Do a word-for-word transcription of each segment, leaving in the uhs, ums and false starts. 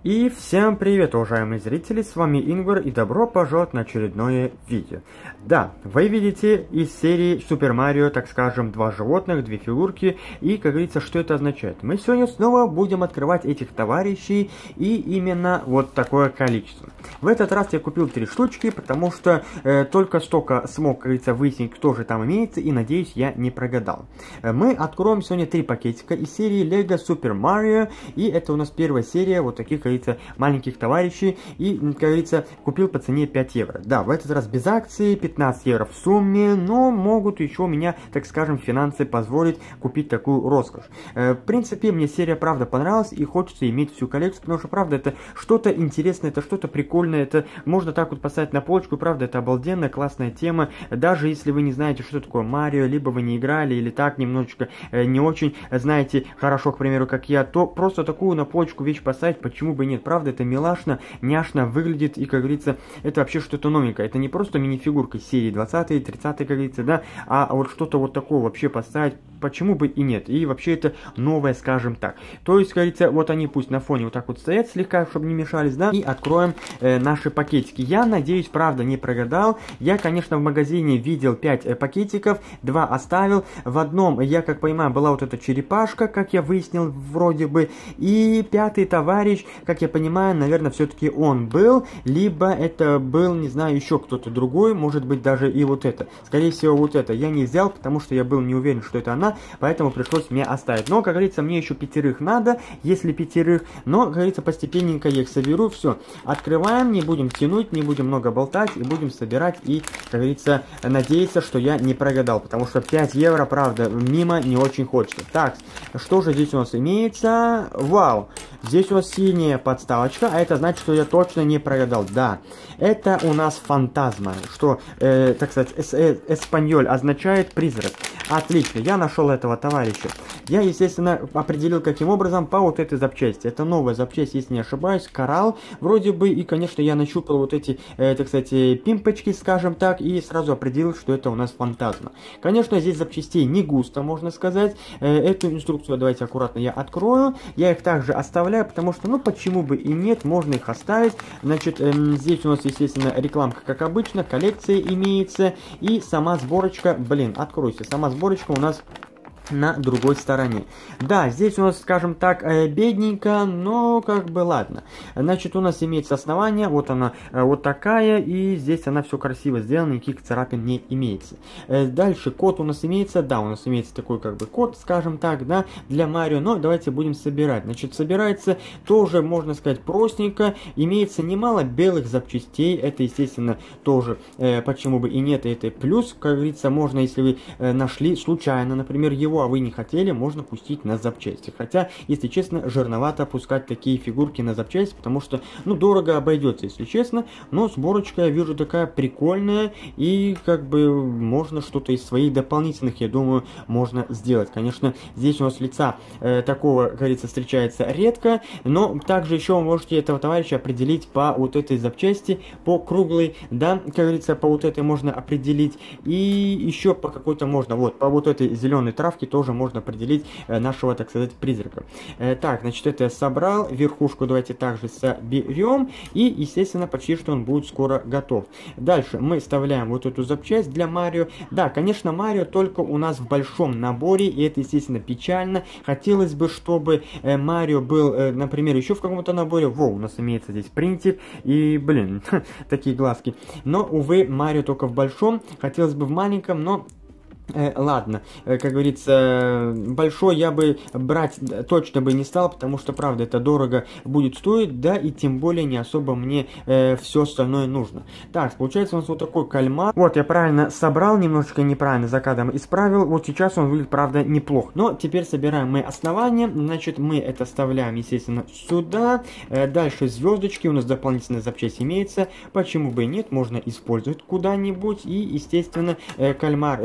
И всем привет, уважаемые зрители, с вами Ингвар и добро пожаловать на очередное видео. Да, вы видите из серии Супер Марио, так скажем, два животных, две фигурки, и, как говорится, что это означает? Мы сегодня снова будем открывать этих товарищей, и именно вот такое количество. В этот раз я купил три штучки, потому что э, только столько смог, как говорится, выяснить, кто же там имеется, и надеюсь, я не прогадал. Э, мы откроем сегодня три пакетика из серии Lego Super Mario, и это у нас первая серия вот таких, как говорится, маленьких товарищей, и, как говорится, купил по цене пять евро. Да, в этот раз без акции, пятнадцать евро в сумме, но могут еще у меня, так скажем, финансы позволить купить такую роскошь. Э, в принципе, мне серия правда понравилась, и хочется иметь всю коллекцию, потому что, правда, это что-то интересное, это что-то прикольное, это можно так вот поставить на полочку, правда, это обалденная, классная тема, даже если вы не знаете, что такое Марио, либо вы не играли, или так немножечко э, не очень знаете хорошо, к примеру, как я, то просто такую на полочку вещь поставить, почему бы нет, правда, это милашно, няшно выглядит, и, как говорится, это вообще что-то новенькое, это не просто мини-фигурка серии двадцатой, тридцатой, как говорится, да, а вот что-то вот такое вообще поставить, почему бы и нет, и вообще это новое, скажем так. То есть, как говорится, вот они пусть на фоне вот так вот стоят слегка, чтобы не мешались, да, и откроем э, наши пакетики. Я надеюсь, правда, не прогадал, я, конечно, в магазине видел пять э, пакетиков, два оставил, в одном, я, как понимаю, была вот эта черепашка, как я выяснил, вроде бы, и пятый товарищ, как я понимаю, наверное, все-таки он был, либо это был, не знаю, еще кто-то другой, может быть, даже и вот это. Скорее всего, вот это я не взял, потому что я был не уверен, что это она, поэтому пришлось мне оставить. Но, как говорится, мне еще пятерых надо, если пятерых, но, как говорится, постепенненько я их соберу, все. Открываем, не будем тянуть, не будем много болтать, и будем собирать, и, как говорится, надеяться, что я не прогадал, потому что пять евро, правда, мимо не очень хочется. Так, что же здесь у нас имеется? Вау! Здесь у нас синяя подставочка, а это значит, что я точно не прогадал. Да, это у нас фантазма, что, э, так сказать, эс э, эспаньоль означает призрак. Отлично, я нашел этого товарища. Я, естественно, определил, каким образом, по вот этой запчасти. Это новая запчасть, если не ошибаюсь, коралл, вроде бы, и, конечно, я нащупал вот эти, э, так сказать, пимпочки, скажем так, и сразу определил, что это у нас фантазма. Конечно, здесь запчастей не густо, можно сказать. Э, эту инструкцию давайте аккуратно я открою. Я их также оставляю, потому что, ну, почему бы и нет, можно их оставить. Значит, эм, здесь у нас, естественно, рекламка, как обычно, коллекция имеется, и сама сборочка, блин, откройся, сама сборочка у нас на другой стороне. Да, здесь у нас, скажем так, бедненько, но как бы ладно. Значит, у нас имеется основание, вот она, вот такая, и здесь она все красиво сделана, никаких царапин не имеется. Дальше код у нас имеется, да, у нас имеется такой как бы код, скажем так, да, для Марио, но давайте будем собирать. Значит, собирается тоже, можно сказать, простенько, имеется немало белых запчастей, это, естественно, тоже, э, почему бы и нет, это плюс, как говорится, можно, если вы э, нашли случайно, например, его, а вы не хотели, можно пустить на запчасти. Хотя, если честно, жирновато пускать такие фигурки на запчасти, потому что, ну, дорого обойдется, если честно. Но сборочка, я вижу, такая прикольная, и как бы можно что-то из своих дополнительных, я думаю, можно сделать. Конечно, здесь у нас лица э, такого, как говорится, встречается редко, но также еще вы можете этого товарища определить по вот этой запчасти, по круглой, да, как говорится, по вот этой можно определить, и еще по какой-то можно, вот, по вот этой зеленой травке тоже можно определить э, нашего, так сказать, призрака. Э, так, значит, это я собрал. Верхушку давайте также соберем. И, естественно, почти что он будет скоро готов. Дальше мы вставляем вот эту запчасть для Марио. Да, конечно, Марио только у нас в большом наборе, и это, естественно, печально. Хотелось бы, чтобы э, Марио был, э, например, еще в каком-то наборе. Во, у нас имеется здесь принтик. И, блин, такие глазки. Но, увы, Марио только в большом. Хотелось бы в маленьком, но... Э, ладно, э, как говорится, большой я бы брать точно бы не стал, потому что, правда, это дорого будет стоить, да, и тем более не особо мне э, все остальное нужно. Так, получается у нас вот такой кальмар. Вот, я правильно собрал, немножечко неправильно за кадром исправил, вот сейчас он выглядит, правда, неплохо. Но теперь собираем мы основание, значит, мы это вставляем, естественно, сюда. Э, дальше звездочки, у нас дополнительная запчасть имеется, почему бы и нет, можно использовать куда-нибудь. И, естественно, э, кальмар, э, точнее,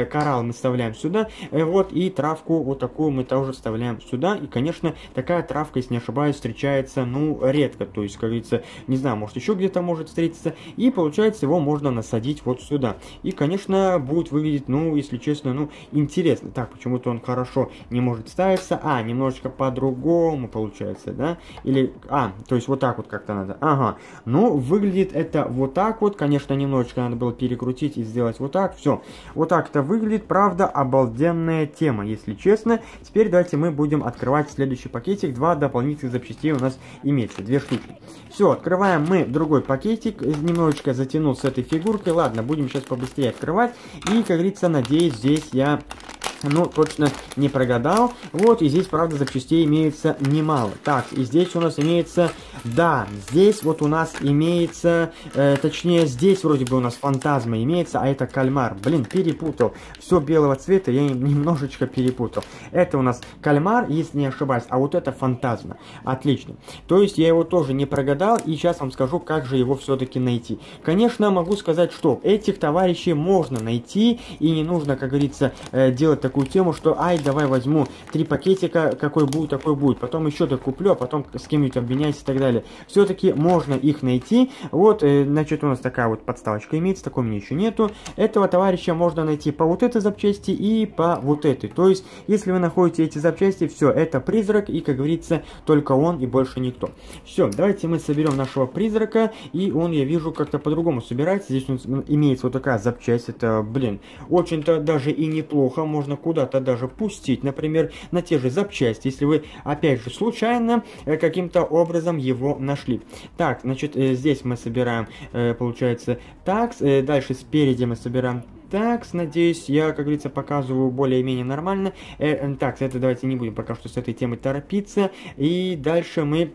коралл мы вставляем сюда, э, вот, и травку вот такую мы тоже вставляем сюда, и, конечно, такая травка, если не ошибаюсь, встречается, ну, редко, то есть, как говорится, не знаю, может, еще где-то может встретиться, и, получается, его можно насадить вот сюда, и, конечно, будет выглядеть, ну, если честно, ну, интересно. Так, почему-то он хорошо не может ставиться, а, немножечко по-другому получается, да, или, а, то есть, вот так вот как-то надо, ага, ну, выглядит это вот так вот, конечно, немножечко надо было перекрутить и сделать вот так, все, вот так это выглядит, правда, обалденная тема, если честно. Теперь давайте мы будем открывать следующий пакетик, два дополнительных запчастей у нас имеется, две штуки. Все, открываем мы другой пакетик, немножечко затянул с этой фигуркой, ладно, будем сейчас побыстрее открывать, и, как говорится, надеюсь, здесь я... Ну, точно не прогадал. Вот, и здесь, правда, запчастей имеется немало. Так, и здесь у нас имеется... Да, здесь вот у нас имеется... Э, точнее, здесь вроде бы у нас фантазма имеется, а это кальмар. Блин, перепутал. Все белого цвета я немножечко перепутал. Это у нас кальмар, если не ошибаюсь, а вот это фантазма. Отлично. То есть, я его тоже не прогадал, и сейчас вам скажу, как же его все-таки найти. Конечно, могу сказать, что этих товарищей можно найти, и не нужно, как говорится, э, делать такую тему, что ай, давай возьму три пакетика, какой будет, такой будет, потом еще докуплю, а потом с кем-нибудь обменяюсь и так далее. Все-таки можно их найти. Вот, э, значит, у нас такая вот подставочка имеется, такой мне еще нету. Этого товарища можно найти по вот этой запчасти и по вот этой. То есть, если вы находите эти запчасти, все, это призрак, и, как говорится, только он и больше никто. Все, давайте мы соберем нашего призрака, и он, я вижу, как-то по-другому собирается. Здесь у нас имеется вот такая запчасть, это, блин, очень-то даже и неплохо, можно куда-то даже пустить, например, на те же запчасти, если вы, опять же, случайно э, каким-то образом его нашли. Так, значит, э, здесь мы собираем, э, получается, такс, э, дальше спереди мы собираем такс, надеюсь, я, как говорится, показываю более-менее нормально. Э, э, так, это давайте не будем пока что с этой темой торопиться, и дальше мы...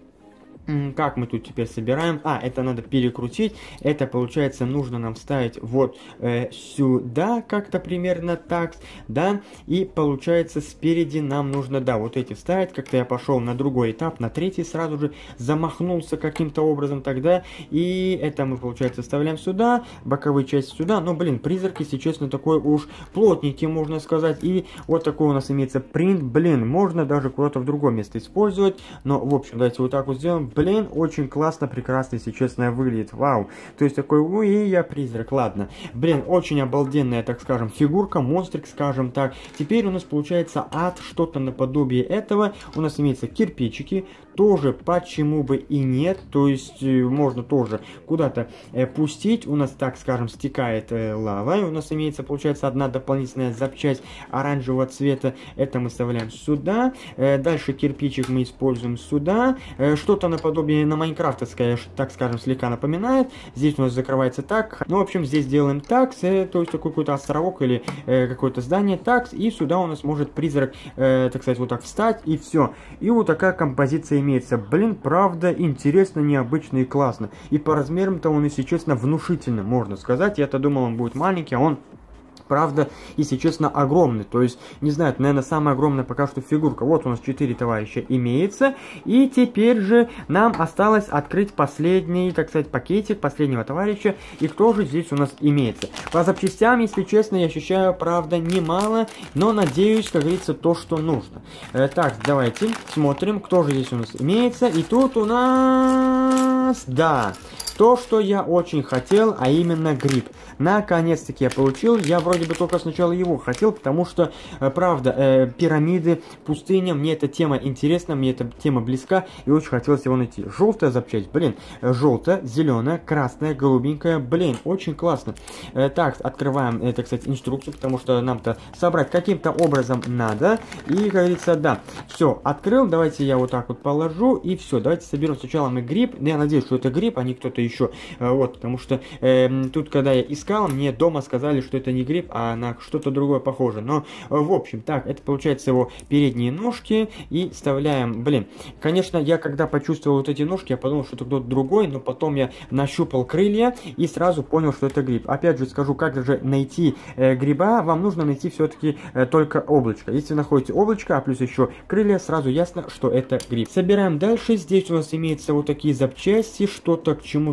Как мы тут теперь собираем? А, это надо перекрутить. Это, получается, нужно нам вставить вот э, сюда, как-то примерно так, да. И, получается, спереди нам нужно, да, вот эти вставить. Как-то я пошел на другой этап, на третий сразу же замахнулся каким-то образом тогда. И это мы, получается, вставляем сюда, боковые части сюда. Но, блин, призрак, если честно, такой уж плотненький, можно сказать. И вот такой у нас имеется принт. Блин, можно даже куда-то в другое место использовать. Но, в общем, давайте вот так вот сделаем. Блин, очень классно, прекрасно, если честно, выглядит. Вау. То есть такой, ой, я призрак, ладно. Блин, очень обалденная, так скажем, фигурка, монстрик, скажем так. Теперь у нас получается ад, что-то наподобие этого. У нас имеются кирпичики. Тоже почему бы и нет. То есть э, можно тоже куда-то э, пустить. У нас, так скажем, стекает э, лава. И у нас имеется, получается, одна дополнительная запчасть оранжевого цвета. Это мы вставляем сюда. Э, дальше кирпичик мы используем сюда. Э, что-то наподобие на майнкрафтовское, так скажем, слегка напоминает. Здесь у нас закрывается так. Ну, в общем, здесь делаем так. Э, то есть такой какой-то островок или э, какое-то здание. Так. И сюда у нас может призрак, э, так сказать, вот так встать. И все. И вот такая композиция имеется. Блин, правда, интересно, необычно и классно. И по размерам-то он, если честно, внушительно, можно сказать. Я-то думал, он будет маленький, а он... Правда, если честно, огромный. То есть, не знаю, это, наверное, самая огромная пока что фигурка. Вот у нас четыре товарища имеется. И теперь же нам осталось открыть последний, так сказать, пакетик последнего товарища. И кто же здесь у нас имеется? По запчастям, если честно, я ощущаю, правда, немало. Но надеюсь, как говорится, то, что нужно. Э, так, давайте смотрим, кто же здесь у нас имеется. И тут у нас... Да... То, что я очень хотел, а именно гриб. Наконец-таки я получил. Я вроде бы только сначала его хотел, потому что, э, правда, э, пирамиды, пустыня, мне эта тема интересна, мне эта тема близка, и очень хотелось его найти. Желтая запчасть, блин, э, желтая, зеленая, красная, голубенькая, блин, очень классно. Э, так, открываем, это, кстати, инструкцию, потому что нам-то собрать каким-то образом надо. И, как говорится, да, все, открыл, давайте я вот так вот положу, и все, давайте соберем сначала мы гриб. Я надеюсь, что это гриб, а не кто-то еще, вот, потому что э, тут, когда я искал, мне дома сказали, что это не гриб, а на что-то другое похоже, но, в общем, так, это получается его передние ножки, и вставляем, блин, конечно, я когда почувствовал вот эти ножки, я подумал, что это кто-то другой, но потом я нащупал крылья, и сразу понял, что это гриб. Опять же скажу, как же найти э, гриба, вам нужно найти все-таки э, только облачко. Если находите облачко, а плюс еще крылья, сразу ясно, что это гриб. Собираем дальше, здесь у нас имеются вот такие запчасти, что-то к чему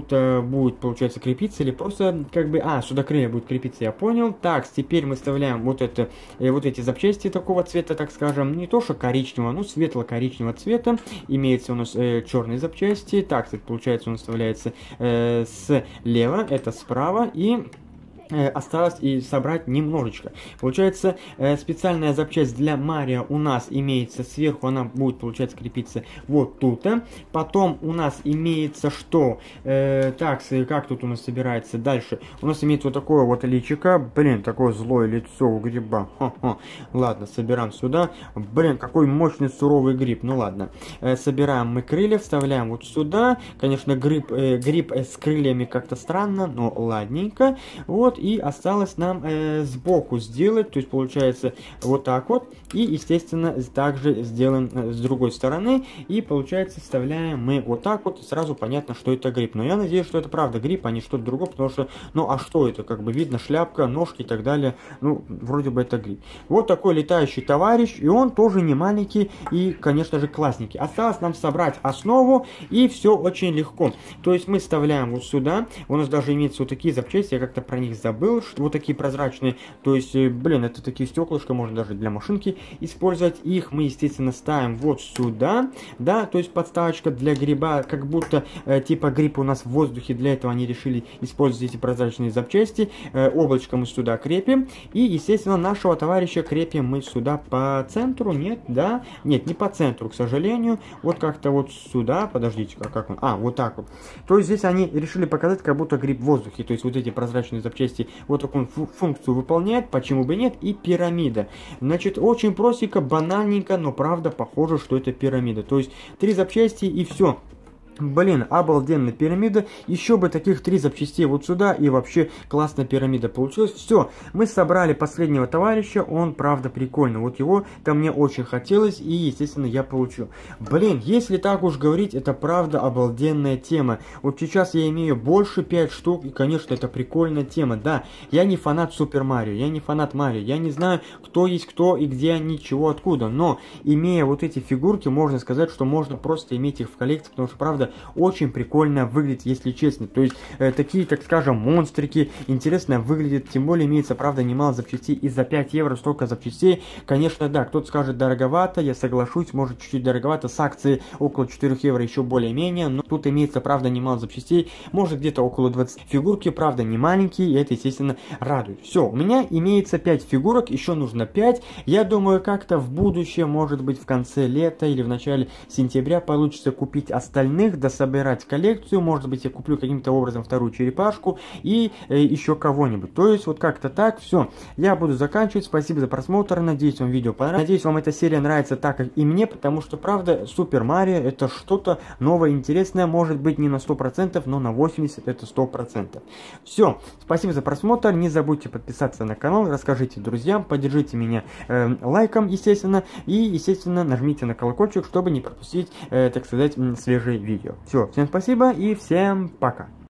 будто будет, получается, крепиться, или просто, как бы, а, сюда крылья будет крепиться, я понял. Так, теперь мы вставляем вот это, э, вот эти запчасти такого цвета, так скажем, не то что коричневого, но светло-коричневого цвета. Имеется у нас э, черные запчасти. Так, кстати, получается, он вставляется э, слева, это справа, и осталось и собрать немножечко. Получается, э, специальная запчасть для Марио у нас имеется сверху, она будет, получается, крепиться вот тут. Потом у нас имеется что? Э, так, как тут у нас собирается дальше? У нас имеется вот такое вот личико. Блин, такое злое лицо у гриба. Хо-хо. Ладно, собираем сюда. Блин, какой мощный суровый гриб. Ну ладно. Э, собираем мы крылья, вставляем вот сюда. Конечно, гриб, э, гриб э, с крыльями как-то странно, но ладненько. Вот. И осталось нам э, сбоку сделать, то есть получается вот так вот. И, естественно, также сделаем э, с другой стороны. И, получается, вставляем мы вот так вот. И сразу понятно, что это гриб. Но я надеюсь, что это правда гриб, а не что-то другое. Потому что, ну а что это? Как бы видно шляпка, ножки и так далее. Ну, вроде бы это гриб. Вот такой летающий товарищ. И он тоже не маленький и, конечно же, классненький. Осталось нам собрать основу. И все очень легко. То есть мы вставляем вот сюда. У нас даже имеются вот такие запчасти. Я как-то про них забыл. Был, что вот такие прозрачные, то есть, блин, это такие стеклышко, можно даже для машинки использовать. Их мы, естественно, ставим вот сюда, да, то есть подставочка для гриба, как будто, э, типа, гриб у нас в воздухе, для этого они решили использовать эти прозрачные запчасти. Э, облачко мы сюда крепим, и, естественно, нашего товарища крепим мы сюда по центру, нет, да, нет, не по центру, к сожалению, вот как-то вот сюда, подождите, как, как он, а, вот так вот. То есть здесь они решили показать, как будто гриб в воздухе, то есть вот эти прозрачные запчасти вот такую функцию выполняет, почему бы нет, и пирамида. Значит, очень простенько, банальненько, но правда похоже, что это пирамида. То есть три запчасти и все. Блин, обалденная пирамида. Еще бы таких три запчастей вот сюда, и вообще классная пирамида получилась. Все, мы собрали последнего товарища. Он, правда, прикольный. Вот его там мне очень хотелось, и, естественно, я получил. Блин, если так уж говорить, это правда обалденная тема. Вот сейчас я имею больше пять штук, и, конечно, это прикольная тема. Да, я не фанат Супер Марио, я не фанат Марио. Я не знаю, кто есть кто и где они, чего, откуда. Но, имея вот эти фигурки, можно сказать, что можно просто иметь их в коллекции, потому что, правда, очень прикольно выглядит, если честно. То есть, э, такие, так скажем, монстрики интересно выглядят. Тем более, имеется, правда, немало запчастей. И за пять евро столько запчастей. Конечно, да, кто-то скажет дороговато. Я соглашусь, может, чуть-чуть дороговато. С акции около четырёх евро еще более-менее. Но тут имеется, правда, немало запчастей. Может, где-то около двадцати фигурки. Правда, не маленькие. И это, естественно, радует. Все, у меня имеется пять фигурок. Еще нужно пять. Я думаю, как-то в будущем, может быть, в конце лета или в начале сентября получится купить остальных, дособирать коллекцию, может быть, я куплю каким-то образом вторую черепашку и э, еще кого-нибудь. То есть, вот как-то так, все. Я буду заканчивать. Спасибо за просмотр. Надеюсь, вам видео понравилось. Надеюсь, вам эта серия нравится так, как и мне, потому что, правда, Супер Марио это что-то новое, интересное. Может быть, не на сто процентов, но на восемьдесят процентов это сто процентов. Все. Спасибо за просмотр. Не забудьте подписаться на канал, расскажите друзьям, поддержите меня э, лайком, естественно, и, естественно, нажмите на колокольчик, чтобы не пропустить, э, так сказать, свежие видео. Все, всем спасибо и всем пока.